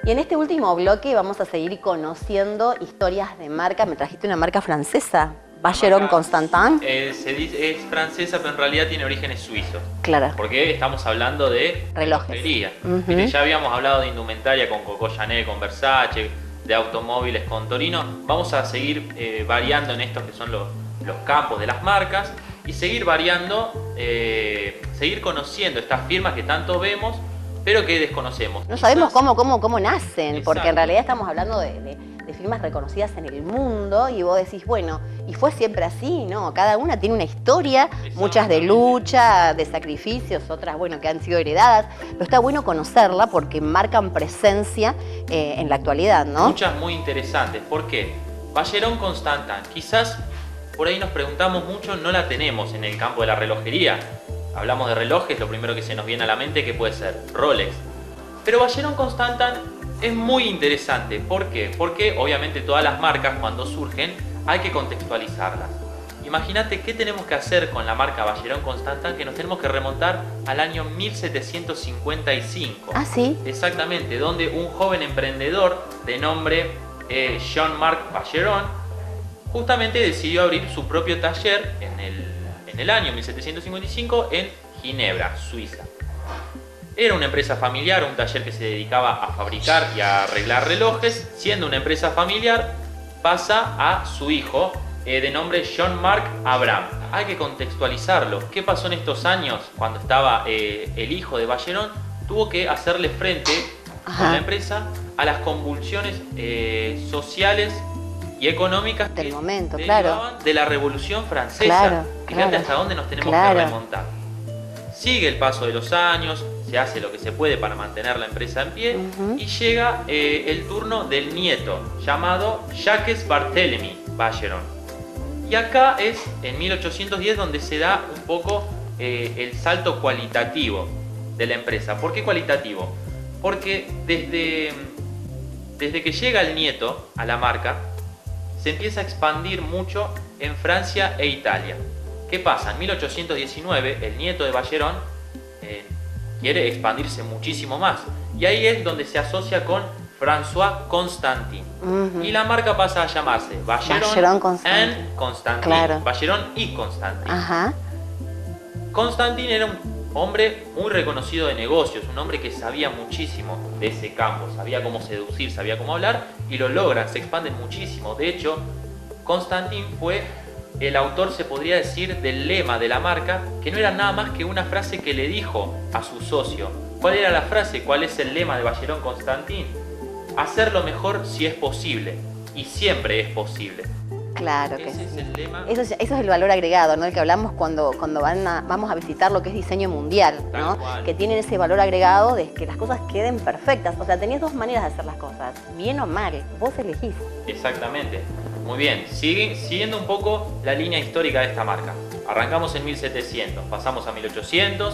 Y en este último bloque vamos a seguir conociendo historias de marca. Me trajiste una marca francesa, Vacheron Constantin. Se dice, es francesa, pero en realidad tiene orígenes suizos. Claro. Porque estamos hablando de relojería. Viste, ya habíamos hablado de indumentaria con Coco Chanel, con Versace, de automóviles con Torino. Vamos a seguir variando en estos que son los campos de las marcas y seguir variando, seguir conociendo estas firmas que tanto vemos, pero que desconocemos. No sabemos cómo nacen, porque en realidad estamos hablando de firmas reconocidas en el mundo y vos decís, bueno, ¿y fue siempre así? No, cada una tiene una historia, muchas de lucha, de sacrificios, otras, bueno, que han sido heredadas, pero está bueno conocerla porque marcan presencia en la actualidad, ¿no? Muchas muy interesantes. ¿Por qué? Vacheron Constantin, quizás por ahí nos preguntamos mucho, no la tenemos en el campo de la relojería. Hablamos de relojes, lo primero que se nos viene a la mente, ¿qué puede ser? Rolex. Pero Vacheron Constantin es muy interesante. ¿Por qué? Porque obviamente todas las marcas cuando surgen hay que contextualizarlas. Imagínate qué tenemos que hacer con la marca Vacheron Constantin, que nos tenemos que remontar al año 1755. ¿Ah, sí? Exactamente, donde un joven emprendedor de nombre Jean-Marc Vacheron justamente decidió abrir su propio taller en el año 1755 en Ginebra, Suiza. Era una empresa familiar, un taller que se dedicaba a fabricar y a arreglar relojes. Siendo una empresa familiar, pasa a su hijo de nombre Jean-Marc Abraham. Hay que contextualizarlo. ¿Qué pasó en estos años cuando estaba el hijo de Vacheron? Tuvo que hacerle frente con la empresa a las convulsiones sociales y económicas del momento, que claro, derivaban de la Revolución Francesa. Claro, Fíjate hasta dónde nos tenemos que remontar. Sigue el paso de los años, se hace lo que se puede para mantener la empresa en pie y llega el turno del nieto, llamado Jacques Barthélemy Vacheron. Y acá es en 1810 donde se da un poco el salto cualitativo de la empresa. ¿Por qué cualitativo? Porque desde que llega el nieto a la marca, se empieza a expandir mucho en Francia e Italia. ¿Qué pasa? En 1819 el nieto de Vacheron quiere expandirse muchísimo más y ahí es donde se asocia con François Constantin y la marca pasa a llamarse Vacheron Constantin. Claro. Vacheron y Constantin. Constantin era un hombre muy reconocido de negocios, un hombre que sabía muchísimo de ese campo, sabía cómo seducir, sabía cómo hablar y lo logran, se expanden muchísimo. De hecho, Constantin fue el autor, se podría decir, del lema de la marca, que no era nada más que una frase que le dijo a su socio. ¿Cuál era la frase? ¿Cuál es el lema de Vacheron Constantin? Hacerlo mejor si es posible, y siempre es posible. Claro que sí. Ese es el lema. Eso es el valor agregado, ¿no? El que hablamos cuando vamos a visitar lo que es diseño mundial, ¿no? Que tienen ese valor agregado de que las cosas queden perfectas. O sea, tenías dos maneras de hacer las cosas, bien o mal, vos elegís. Exactamente. Muy bien, siguiendo un poco la línea histórica de esta marca. Arrancamos en 1700, pasamos a 1800,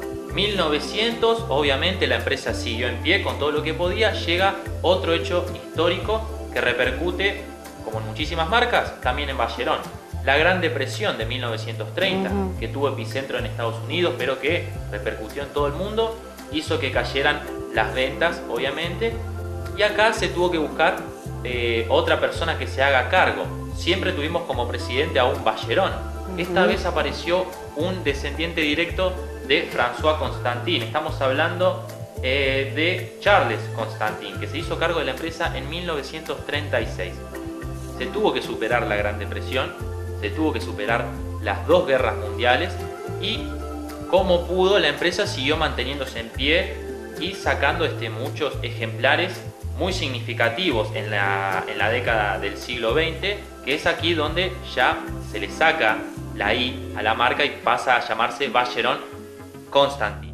1900, obviamente la empresa siguió en pie con todo lo que podía. Llega otro hecho histórico que repercute, como en muchísimas marcas, también en Vacheron. La Gran Depresión de 1930, que tuvo epicentro en Estados Unidos, pero que repercutió en todo el mundo, hizo que cayeran las ventas, obviamente, y acá se tuvo que buscar otra persona que se haga cargo. Siempre tuvimos como presidente a un Vacheron. Esta vez apareció un descendiente directo de François Constantin. Estamos hablando de Charles Constantin, que se hizo cargo de la empresa en 1936. Se tuvo que superar la Gran Depresión, se tuvo que superar las dos guerras mundiales y como pudo la empresa siguió manteniéndose en pie y sacando muchos ejemplares muy significativos en la década del siglo XX, que es aquí donde ya se le saca la I a la marca y pasa a llamarse Vacheron Constantin.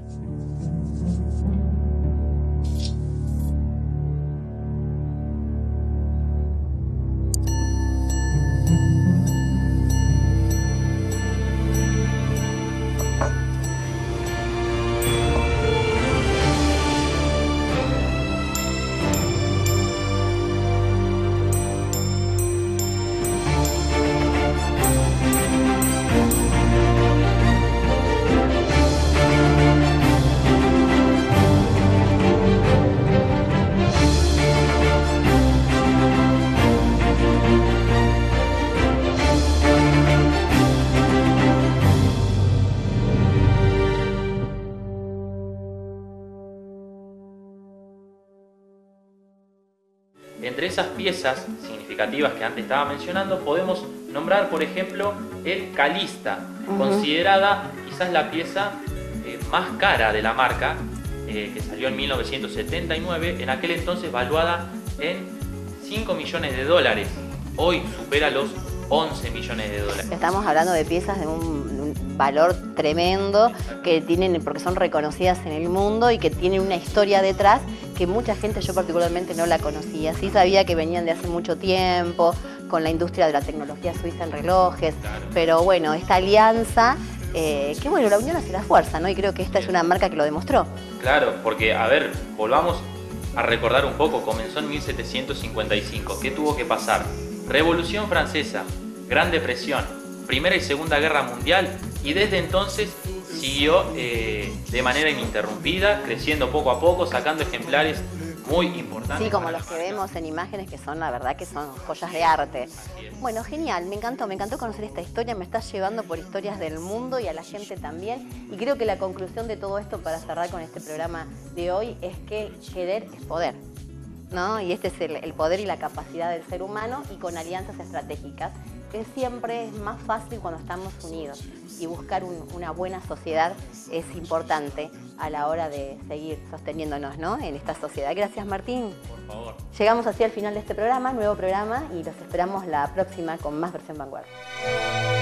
entre esas piezas significativas que antes estaba mencionando, podemos nombrar, por ejemplo, el Calista, considerada quizás la pieza más cara de la marca, que salió en 1979, en aquel entonces valuada en 5 millones de dólares. Hoy supera los 11 millones de dólares. Estamos hablando de piezas de un valor tremendo que tienen, porque son reconocidas en el mundo y que tienen una historia detrás que mucha gente, yo particularmente, no la conocía. Sí sabía que venían de hace mucho tiempo con la industria de la tecnología suiza en relojes, pero bueno, esta alianza, que bueno, la unión hace la fuerza, ¿no? Y creo que esta es una marca que lo demostró. Claro, porque, a ver, volvamos a recordar un poco, comenzó en 1755. ¿Qué tuvo que pasar? Revolución Francesa, Gran Depresión, Primera y Segunda Guerra Mundial, y desde entonces siguió de manera ininterrumpida, creciendo poco a poco, sacando ejemplares muy importantes. Sí, como los que vemos en imágenes, que son, la verdad, que son joyas de arte. Bueno, genial, me encantó conocer esta historia, me estás llevando por historias del mundo y a la gente también, y creo que la conclusión de todo esto, para cerrar con este programa de hoy, es que querer es poder, ¿no? Y este es el poder y la capacidad del ser humano, y con alianzas estratégicas, que siempre es más fácil cuando estamos unidos, y buscar una buena sociedad es importante a la hora de seguir sosteniéndonos, ¿no?, en esta sociedad. Gracias, Martín. Por favor. Llegamos así al final de este programa, nuevo programa, y los esperamos la próxima con más Versión Vanguardia.